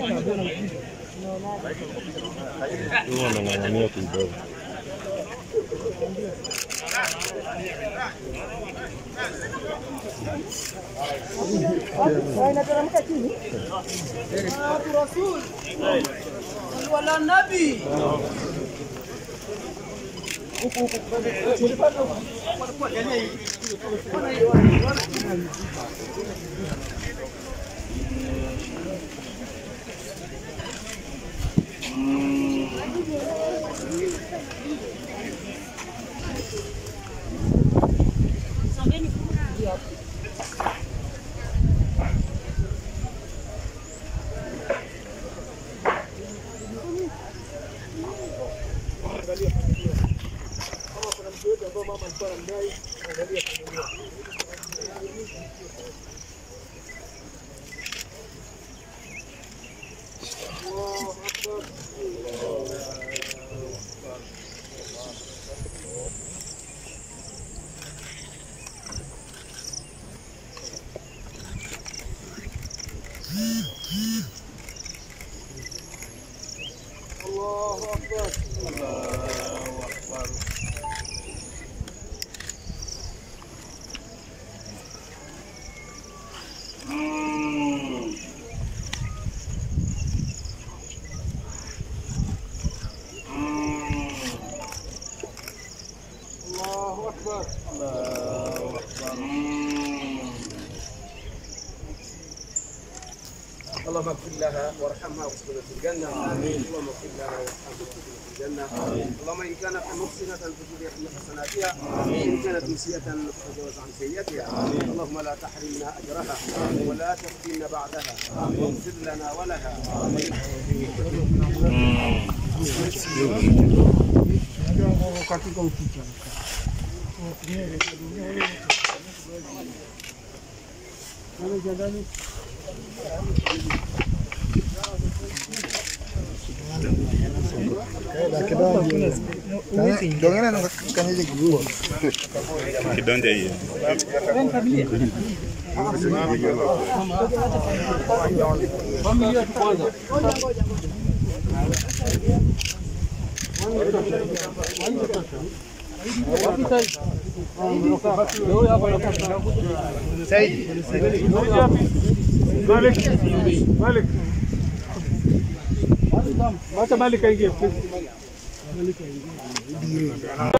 Huwa anang'ang'ania kidogo. Inateremka chini. Rasul. Wala nabii. اللهم اغفر لها وارحمها واسكنها في الجنة. آمين. اللهم اغفر لها وارحمها واسكنها في الجنة. آمين. اللهم إن كانت محسنة فزد في حسناتها. آمين. وإن كانت مسيئة فتجاوز عن سيئتها. آمين. اللهم لا تحرمنا أجرها. آمين. ولا تفتنا بعدها. آمين. واغفر لنا ولها. آمين. Kidonde hii. Malik.